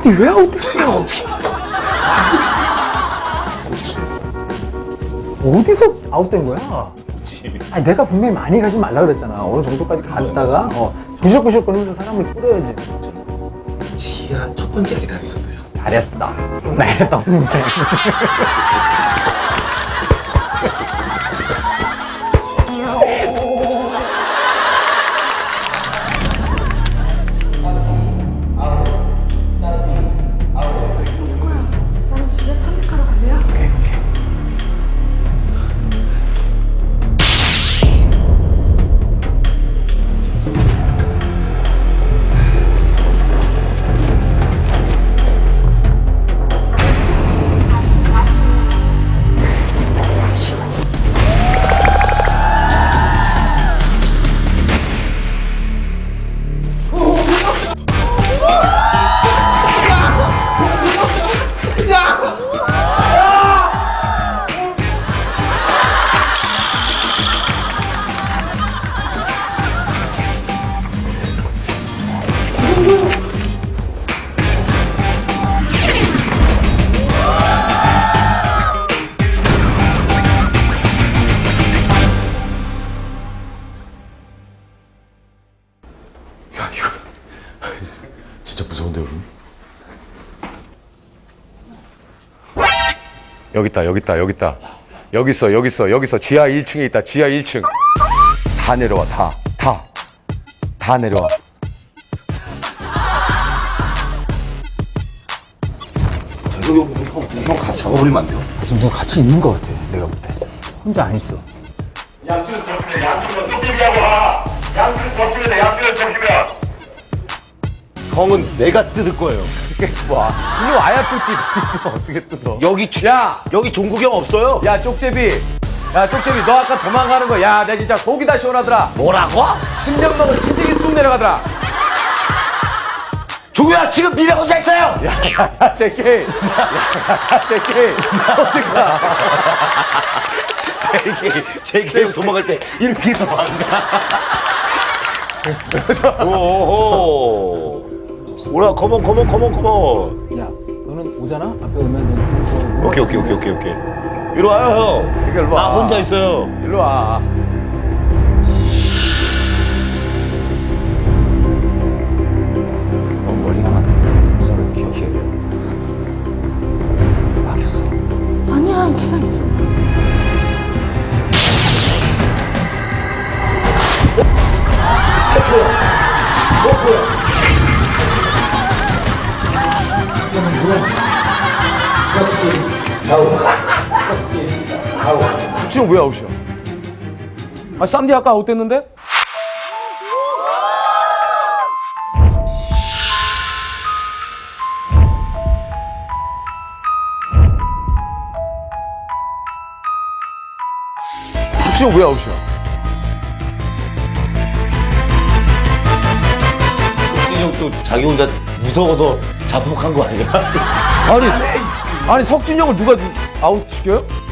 근데 왜 아웃됐어? 어떻게? 어디서 아웃된 거야? 아니, 내가 분명히 많이 가지 말라 그랬잖아. 어느 정도까지 갔다가 부셔부셔 거리면서 사람을 끌어야지. 지하 첫 번째 계단에 있었어요. 잘했어. 내 동생. 나는 지하 탐색하러 갈래요? 오케이. 야, 이거 진짜 무서운데, 여러분? 여기 있다, 여기 있다, 여기 있다. 여기 있어, 여기 있어, 여기 있어. 지하 1층에 있다, 지하 1층. 다 내려와, 다 내려와. 형 같이 잡아버리면 안 돼요? 지금 누가 같이 있는 것 같아. 내가 볼 때. 혼자 안 있어. 양쪽에서 접근해, 양쪽에서 뜯기려고 와. 양쪽에서 접근해, 양쪽에서 접근해. 형은 내가 뜯을 거예요. 와, 이거 와야 뜯지. 있으면 어떻게 뜯어? 여기 종국이 형 없어요? 야, 쪽제비. 야, 쪽제비, 너 아까 도망가는 거. 야, 내 진짜 속이 다 시원하더라. 뭐라고? 심장마가 진직이 쑥 내려가더라. 종국이 지금 미래 혼자 있어요! 야, 제키. 제키. 어디 가? JK 형 도망갈 때 이렇게 해서 도망가. 오호. 오라, 컴온. 야, 너는 오잖아? 앞에 오면 너 뒤로 오케이. 이리 와요, 형. 이리 와. 나 혼자 있어요. 일로 와. 머리가 맞네. 동생을 기억해야 돼. 막혔어. 아니야, 계단 있잖아. 지금 왜 아웃이야? 아, 쌈디 아까 아웃됐는데? 지금 왜 아웃이야? 석진이 형 또 자기 혼자 무서워서 자폭한 거 아니야? 아니 석진이 형을 누가 아웃 시켜요?